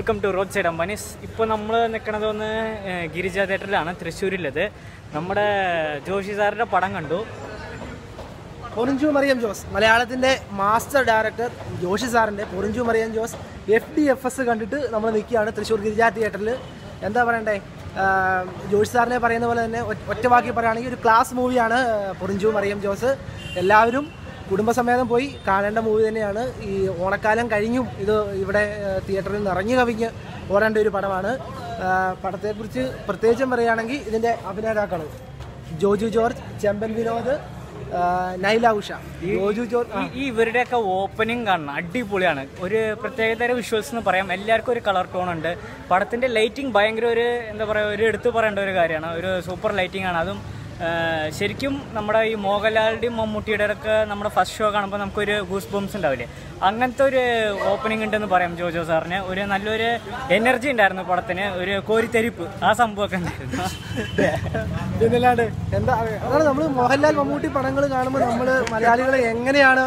Welcome to roadside Ambanis. ഇപ്പോൾ നമ്മൾ നിൽക്കുന്നത് ഒന്ന് ഗിരിജ തിയേറ്ററിലാണ്, തൃശ്ശൂരിലത്. നമ്മുടെ ജോഷി സാറിൻ്റെ പടം കണ്ടു. പൊറിഞ്ചു മറിയം ജോസ്, മലയാളത്തിൻ്റെ മാസ്റ്റർ ഡയറക്ടർ ജോഷി സാറിൻ്റെ പൊറിഞ്ചു മറിയം ജോസ് FDFS കണ്ടിട്ട് നമ്മൾ നിൽക്കുകയാണ് തൃശ്ശൂർ ഗിരിജ തിയേറ്ററിൽ. എന്താ പറയണ്ടേ, ജോഷി സാറിനെ പറയുന്ന പോലെ തന്നെ ഒറ്റവാക്കി പറയുകയാണെങ്കിൽ ഒരു ക്ലാസ് മൂവിയാണ് പൊറിഞ്ചു മറിയം ജോസ്. എല്ലാവരും കുടുംബസമേതം പോയി കാണേണ്ട മൂവി തന്നെയാണ്. ഈ ഓണക്കാലം കഴിഞ്ഞും ഇത് ഇവിടെ തിയേറ്ററിൽ നിറഞ്ഞു കവിഞ്ഞ് ഓടേണ്ട ഒരു പടമാണ്. പടത്തെക്കുറിച്ച് പ്രത്യേകിച്ചും പറയുകയാണെങ്കിൽ ഇതിൻ്റെ അഭിനേതാക്കൾ ജോജു ജോർജ്, ചെമ്പൻ വിനോദ്, നൈല ഉഷ. ജോജു ജോർജ് ഈ ഇവരുടെയൊക്കെ ഓപ്പനിങ് കാണണം, അടിപൊളിയാണ്. ഒരു പ്രത്യേകതര വിഷ്വൽസ് എന്ന് പറയാം. എല്ലാവർക്കും ഒരു കളർ ടോൺ ഉണ്ട്. പടത്തിൻ്റെ ലൈറ്റിംഗ് ഭയങ്കര ഒരു എന്താ പറയുക, ഒരു എടുത്തു പറയേണ്ട ഒരു കാര്യമാണ്. ഒരു സൂപ്പർ ലൈറ്റിംഗ് ആണ്. അതും ശരിക്കും നമ്മുടെ ഈ മോഹൻലാലിൻ്റെയും മമ്മൂട്ടിയുടെ ഒക്കെ നമ്മുടെ ഫസ്റ്റ് ഷോ കാണുമ്പോൾ നമുക്കൊരു ഗൂസ് ബംസ് ഉണ്ടാവില്ലേ, അങ്ങനത്തെ ഒരു ഓപ്പണിംഗ് ഉണ്ടെന്ന് പറയാം. ജോജോ സാറിന് ഒരു നല്ലൊരു എനർജി ഉണ്ടായിരുന്നു പടത്തിന്, ഒരു കോരിത്തെരിപ്പ് ആ സംഭവമൊക്കെ ഉണ്ടായിരുന്നു. പിന്നല്ലാണ്ട് എന്താ അതാണ് നമ്മൾ മോഹൻലാൽ മമ്മൂട്ടി പടങ്ങൾ കാണുമ്പോൾ നമ്മൾ മലയാളികളെ എങ്ങനെയാണ്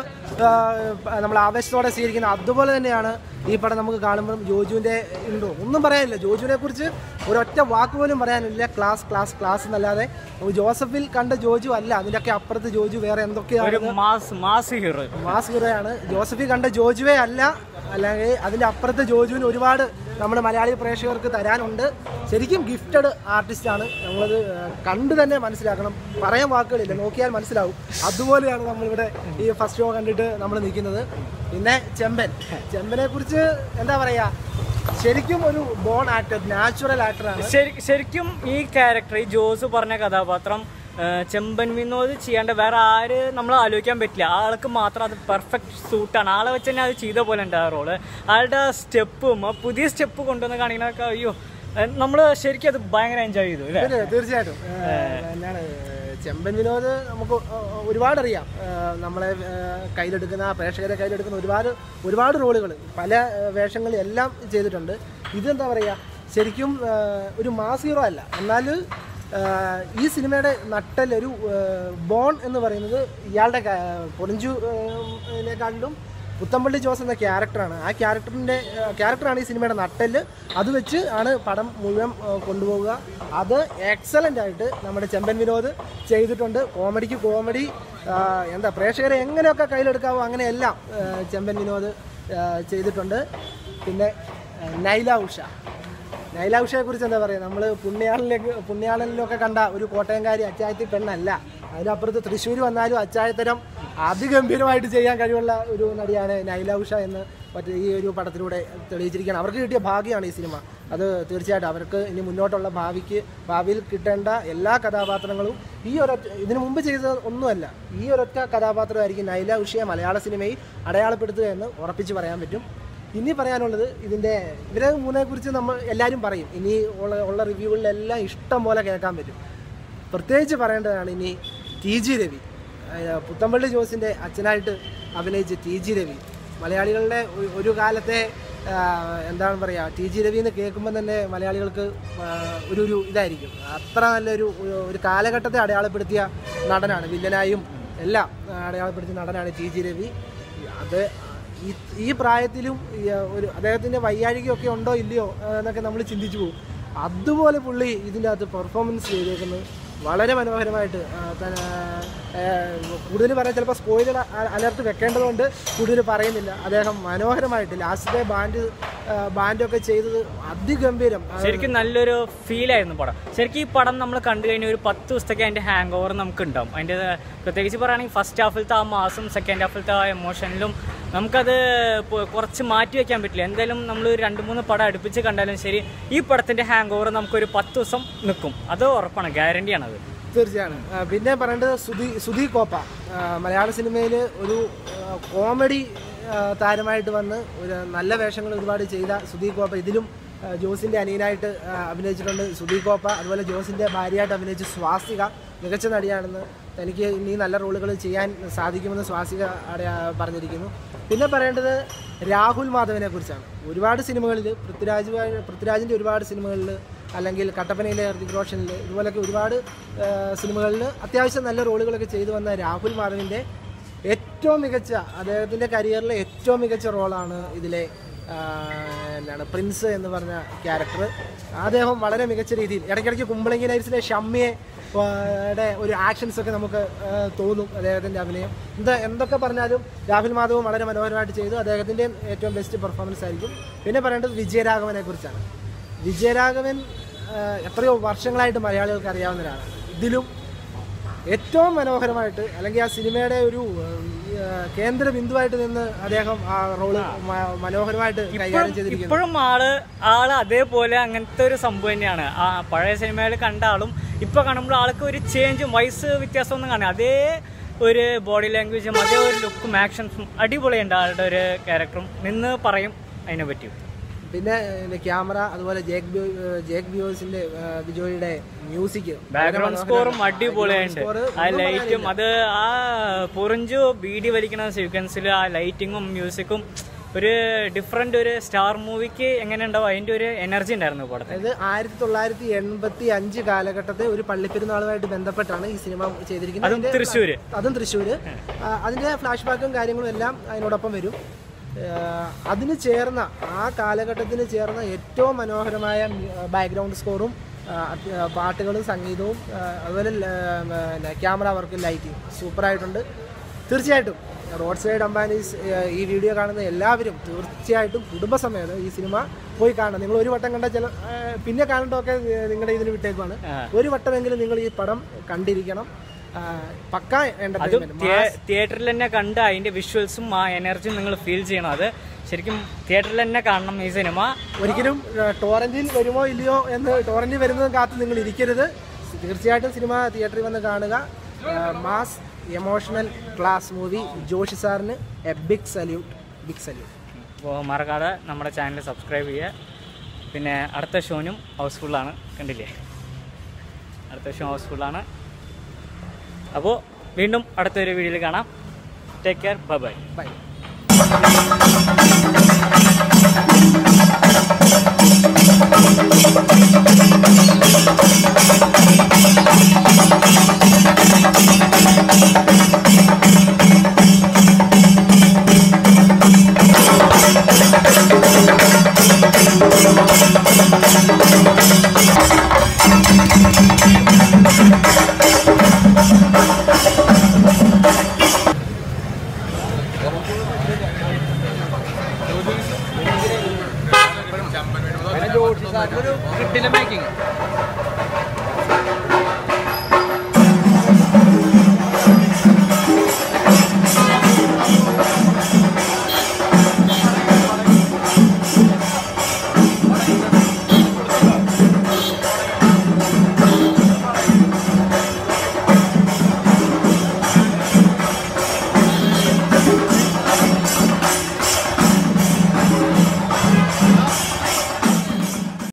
നമ്മൾ ആവേശത്തോടെ സ്വീകരിക്കുന്നത്, അതുപോലെ തന്നെയാണ് ഈ പടം നമുക്ക് കാണുമ്പോൾ. ജോജുവിൻ്റെ ഉണ്ടോ ഒന്നും പറയാനില്ല, ജോജുവിനെ കുറിച്ച് ഒരൊറ്റ വാക്ക് പോലും പറയാനില്ല. ക്ലാസ് ക്ലാസ് ക്ലാസ് എന്നല്ലാതെ ജോസഫിൽ കണ്ട ജോജു അല്ല, അതിൻ്റെയൊക്കെ അപ്പുറത്ത് ജോജു വേറെ എന്തൊക്കെയാണ്, മാസ് ഹീറോയാണ്. ജോസഫിൽ കണ്ട ജോജുവേ അല്ല, അല്ലെങ്കിൽ അതിൻ്റെ അപ്പുറത്ത് ജോജുവിന് ഒരുപാട് നമ്മുടെ മലയാളി പ്രേക്ഷകർക്ക് തരാനുണ്ട്. ശരിക്കും ഗിഫ്റ്റഡ് ആർട്ടിസ്റ്റാണ്. നമ്മളത് കണ്ടു തന്നെ മനസ്സിലാക്കണം, പറയാൻ വാക്കുകളില്ല, നോക്കിയാൽ മനസ്സിലാവും. അതുപോലെയാണ് നമ്മളിവിടെ ഈ ഫസ്റ്റ് ഷോ കണ്ടിട്ട് നമ്മൾ നിൽക്കുന്നത്. പിന്നെ ചെമ്പനെ കുറിച്ച് എന്താ പറയുക, ശരിക്കും ഒരു ബോൺ ആക്ടർ, നാച്ചുറൽ ആക്ടറാണ്. ശരിക്കും ഈ ക്യാരക്ടർ, ഈ ജോസ് പറഞ്ഞ കഥാപാത്രം ചെമ്പൻ വിനോദ് ചെയ്യാണ്ട് വേറെ ആര് നമ്മൾ ആലോചിക്കാൻ പറ്റില്ല. ആൾക്ക് മാത്രം അത് പെർഫെക്റ്റ് സൂട്ടാണ്. ആളെ വെച്ച് തന്നെ അത് ചെയ്ത പോലെ ഉണ്ട് ആ റോള്. ആളുടെ സ്റ്റെപ്പും പുതിയ സ്റ്റെപ്പ് കൊണ്ടുവന്ന് കാണിക്കണൊക്കെ അയ്യോ, നമ്മൾ ശരിക്കും അത് ഭയങ്കര എൻജോയ് ചെയ്തു. തീർച്ചയായിട്ടും എന്നാണ് ചെമ്പൻ വിനോദ് നമുക്ക് ഒരുപാട് അറിയാം. നമ്മളെ കയ്യിലെടുക്കുന്ന, പ്രേക്ഷകരെ കയ്യിലെടുക്കുന്ന ഒരുപാട് റോളുകൾ, പല വേഷങ്ങളും എല്ലാം ചെയ്തിട്ടുണ്ട്. ഇതെന്താ പറയുക, ശരിക്കും ഒരു മാസ് ഹീറോ അല്ല, എന്നാൽ ഈ സിനിമയുടെ നട്ടലൊരു ബോൺ എന്ന് പറയുന്നത് ഇയാളുടെ പൊറിഞ്ചുവിനെക്കാളിലും പുത്തമ്പള്ളി ജോസ് എന്ന ക്യാരക്ടറാണ്. ആ ക്യാരക്ടറാണ് ഈ സിനിമയുടെ നട്ടല്. അത് വെച്ച് ആണ് പടം മുഴുവൻ കൊണ്ടുപോവുക. അത് എക്സലൻ്റ് ആയിട്ട് നമ്മുടെ ചെമ്പൻ വിനോദ് ചെയ്തിട്ടുണ്ട്. കോമഡിക്ക് കോമഡി, എന്താ പ്രേക്ഷകരെ എങ്ങനെയൊക്കെ കയ്യിലെടുക്കാവോ അങ്ങനെയെല്ലാം ചെമ്പൻ വിനോദ് ചെയ്തിട്ടുണ്ട്. പിന്നെ നൈല ഉഷയെ കുറിച്ച് എന്താ പറയുക, നമ്മൾ പുണ്യാളനിലൊക്കെ കണ്ട ഒരു കോട്ടയംകാരി അച്ചായത്തി പെണ്ണല്ല. അതിനപ്പുറത്ത് തൃശ്ശൂർ വന്നാലും അച്ചായത്തരം അതിഗംഭീരമായിട്ട് ചെയ്യാൻ കഴിവുള്ള ഒരു നടിയാണ് നൈല ഉഷ എന്ന് ഈ ഒരു പടത്തിലൂടെ തെളിയിച്ചിരിക്കുകയാണ്. അവർക്ക് കിട്ടിയ ഭാഗ്യമാണ് ഈ സിനിമ. അത് തീർച്ചയായിട്ടും അവർക്ക് ഇനി മുന്നോട്ടുള്ള ഭാവിയിൽ കിട്ടേണ്ട എല്ലാ കഥാപാത്രങ്ങളും ഇതിനു മുമ്പ് ചെയ്തത് ഒന്നുമല്ല, ഈ ഒരൊറ്റ കഥാപാത്രമായിരിക്കും നൈല ഉഷയെ മലയാള സിനിമയിൽ അടയാളപ്പെടുത്തുക എന്ന് ഉറപ്പിച്ച് പറയാൻ പറ്റും. ഇനി പറയാനുള്ളത് ഇവരെ മൂന്നെക്കുറിച്ച് നമ്മൾ എല്ലാവരും പറയും. ഇനി ഉള്ള റിവ്യൂകളിലെല്ലാം ഇഷ്ടം പോലെ കേൾക്കാൻ പറ്റും. പ്രത്യേകിച്ച് പറയേണ്ടതാണ് ഇനി TG രവി, പുത്തമ്പള്ളി ജോസിൻ്റെ അച്ഛനായിട്ട് അഭിനയിച്ച TG രവി. മലയാളികളുടെ ഒരു കാലത്തെ എന്താണ് പറയുക, TG രവി എന്ന് കേൾക്കുമ്പോൾ തന്നെ മലയാളികൾക്ക് ഒരു ഇതായിരിക്കും. അത്ര നല്ലൊരു കാലഘട്ടത്തെ അടയാളപ്പെടുത്തിയ നടനാണ്, വില്ലനായും എല്ലാം അടയാളപ്പെടുത്തിയ നടനാണ് TG രവി. അത് ഈ പ്രായത്തിലും അദ്ദേഹത്തിൻ്റെ വയ്യാഴികയൊക്കെ ഉണ്ടോ ഇല്ലയോ എന്നൊക്കെ നമ്മൾ ചിന്തിച്ചു പോകും. അതുപോലെ പുള്ളി ഇതിൻ്റെ അകത്ത് പെർഫോമൻസ് ചെയ്തേക്കുന്നത് വളരെ മനോഹരമായിട്ട്. കൂടുതൽ പറയാൻ ചിലപ്പോൾ സ്പോയിലർ അലർട്ട് വെക്കേണ്ടതുകൊണ്ട് കൂടുതൽ പറയുന്നില്ല. അദ്ദേഹം മനോഹരമായിട്ട് ലാസ്റ്റത്തെ ബാൻഡൊക്കെ ചെയ്തത് അതിഗംഭീരം. ശരിക്കും നല്ലൊരു ഫീലായിരുന്നു പടം. ശരിക്കും ഈ പടം നമ്മൾ കണ്ടു കഴിഞ്ഞാൽ ഒരു 10 ദിവസത്തേക്ക് അതിൻ്റെ ഹാങ് ഓവർ നമുക്ക് ഉണ്ടാവും. അതിൻ്റെ പ്രത്യേകിച്ച് പറയുകയാണെങ്കിൽ ഫസ്റ്റ് ഹാഫിലത്തെ ആ മാസം, സെക്കൻഡ് ഹാഫിലത്തെ ആ എമോഷനിലും നമുക്കത് കുറച്ച് മാറ്റി വയ്ക്കാൻ പറ്റില്ല. എന്തായാലും നമ്മൾ 2-3 പടം അടുപ്പിച്ച് കണ്ടാലും ശരി, ഈ പടത്തിൻ്റെ ഹാങ് ഓവർ നമുക്കൊരു 10 ദിവസം നിൽക്കും. അത് ഉറപ്പാണ്, ഗ്യാരണ്ടിയാണത്. തീർച്ചയാണ്. പിന്നെ പറയേണ്ടത് സുധി കോപ്പ, മലയാള സിനിമയിൽ ഒരു കോമഡി താരമായിട്ട് വന്ന് ഒരു നല്ല വേഷങ്ങൾ ഒരുപാട് ചെയ്ത സുധി കോപ്പ. ഇതിലും ജോസിൻ്റെ അനിയനായിട്ട് അഭിനയിച്ചിട്ടുണ്ട് സുധി കോപ്പ. അതുപോലെ ജോസിൻ്റെ ഭാര്യയായിട്ട് അഭിനയിച്ച സ്വാസിക മികച്ച നടിയാണെന്ന്, തനിക്ക് ഇനി നല്ല റോളുകൾ ചെയ്യാൻ സാധിക്കുമെന്ന് സ്വാസിക പറഞ്ഞിരിക്കുന്നു. പിന്നെ പറയേണ്ടത് രാഹുൽ മാധവനെ കുറിച്ചാണ്. ഒരുപാട് സിനിമകളിൽ പൃഥ്വിരാജിൻ്റെ ഒരുപാട് സിനിമകളിൽ, അല്ലെങ്കിൽ കട്ടപ്പനയിലെ ഋതിക് റോഷനിൽ, ഇതുപോലൊക്കെ ഒരുപാട് സിനിമകളിൽ അത്യാവശ്യം നല്ല റോളുകളൊക്കെ ചെയ്തു വന്ന രാഹുൽ മാധവൻ്റെ ഏറ്റവും മികച്ച, അദ്ദേഹത്തിൻ്റെ കരിയറിലെ ഏറ്റവും മികച്ച റോളാണ് ഇതിലെ എന്താണ് പ്രിൻസ് എന്ന് പറഞ്ഞ ക്യാരക്ടർ. അദ്ദേഹം വളരെ മികച്ച രീതിയിൽ ഇടയ്ക്കിടയ്ക്ക് കുമ്പളങ്ങി നൈറ്റ്സിലെ ഷമ്മിയെ ഒരു ആക്ഷൻസൊക്കെ നമുക്ക് തോന്നും. അദ്ദേഹത്തിൻ്റെ അഭിനയം എന്തൊക്കെ പറഞ്ഞാലും രാഹുൽ മാധവും വളരെ മനോഹരമായിട്ട് ചെയ്തു. അദ്ദേഹത്തിൻ്റെ ഏറ്റവും ബെസ്റ്റ് പെർഫോമൻസ് ആയിരിക്കും. പിന്നെ പറയേണ്ടത് വിജയരാഘവനെ കുറിച്ചാണ്. വിജയരാഘവൻ എത്രയോ വർഷങ്ങളായിട്ട് മലയാളികൾക്ക് അറിയാവുന്ന ഒരാളാണ്. ഇതിലും ഏറ്റവും മനോഹരമായിട്ട് അല്ലെങ്കിൽ ആ സിനിമയുടെ ഒരു കേന്ദ്ര ബിന്ദുവായിട്ട് നിന്ന് അദ്ദേഹം ആ റോള് മനോഹരമായിട്ട് കൈകാര്യം ചെയ്തിരിക്കുന്നു. ഇപ്പോഴും ആള് അതേപോലെ അങ്ങനത്തെ ഒരു സംഭവം തന്നെയാണ്. ആ പഴയ സിനിമയിൽ കണ്ട ആളും ഇപ്പൊ കാണുമ്പോൾ ആൾക്ക് ഒരു ചേഞ്ചും വയസ്സ് വ്യത്യാസമൊന്നും കാണുക. അതേ ഒരു ബോഡി ലാംഗ്വേജും അതേ ഒരു ലുക്കും ആക്ഷൻസും അടിപൊളിയുണ്ട് ആളുടെ ഒരു ക്യാരക്ടറും നിന്ന് പറയും അതിനെ പറ്റി. പിന്നെ ക്യാമറ, അതുപോലെ ജേക്ക് ബിജോയുടെ മ്യൂസിക്, ബാക്ക്ഗ്രൗണ്ട് സ്കോറും അടിപൊളിയുണ്ട്. ആ ലൈറ്റും അത് ആ പൊറിഞ്ചു ബീഡി വലിക്കുന്ന സീക്വൻസിൽ ആ ലൈറ്റിങ്ങും മ്യൂസിക്കും ഒരു ഡിഫറെന്റ് ഒരു സ്റ്റാർ മൂവിക്ക് എങ്ങനെ ഉണ്ടാവും അതിന്റെ ഒരു എനർജി ഉണ്ടായിരുന്നു പടത്തിൽ. ഇത് 1985 കാലഘട്ടത്തെ ഒരു പള്ളിപ്പെരുന്നാളുമായിട്ട് ബന്ധപ്പെട്ടാണ് ഈ സിനിമ ചെയ്തിരിക്കുന്നത്. അതും തൃശ്ശൂര്. അതിന്റെ ഫ്ലാഷ് ബാക്കും കാര്യങ്ങളും എല്ലാം അതിനോടൊപ്പം വരും. അതിന് ചേർന്ന ആ കാലഘട്ടത്തിന് ചേർന്ന ഏറ്റവും മനോഹരമായ ബാക്ക്ഗ്രൗണ്ട് സ്കോറും പാട്ടുകളും സംഗീതവും അതുപോലെ ക്യാമറ വർക്ക്, ലൈറ്റിംഗ് സൂപ്പറായിട്ടുണ്ട്. തീർച്ചയായിട്ടും റോഡ് സൈഡ് അംബാനീസ് ഈ വീഡിയോ കാണുന്ന എല്ലാവരും തീർച്ചയായിട്ടും കുടുംബസമേതം ഈ സിനിമ പോയി കാണണം. നിങ്ങൾ ഒരു വട്ടം കണ്ടാൽ പിന്നെ കാണേണ്ടതൊക്കെ നിങ്ങളുടെ ഇതിന് വിട്ടേക്കുവാണ്. ഒരു വട്ടമെങ്കിലും നിങ്ങൾ ഈ പടം കണ്ടിരിക്കണം. പക്ക തിയേറ്ററിൽ തന്നെ കണ്ട് അതിന്റെ വിഷ്വൽസും ആ എനർജിയും നിങ്ങൾ ഫീൽ ചെയ്യണം. അത് ശരിക്കും തിയേറ്ററിൽ തന്നെ കാണണം ഈ സിനിമ. ഒരിക്കലും ടോറന്റിൽ വരുമോ ഇല്ലയോ എന്ന് ടോറന്റിൽ വരുന്നതും കാത്ത് നിങ്ങൾ ഇരിക്കരുത്. തീർച്ചയായിട്ടും സിനിമ തിയേറ്ററിൽ വന്ന് കാണുക. Mass emotional class movie. Joshiy സാറിന് എ ബിഗ് സല്യൂട്ട്. അപ്പോൾ മറക്കാതെ നമ്മുടെ ചാനൽ സബ്സ്ക്രൈബ് ചെയ്യുക. പിന്നെ അടുത്ത ഷോനും ഹൗസ്ഫുള്ളാണ്, കണ്ടില്ലേ? അടുത്ത ഷോ ഹൗസ്ഫുള്ളാണ്. അപ്പോൾ വീണ്ടും അടുത്തൊരു വീഡിയോയിൽ കാണാം. Take care. ബൈ. ഒരു കിട്ടില്ല മേക്കിംഗ്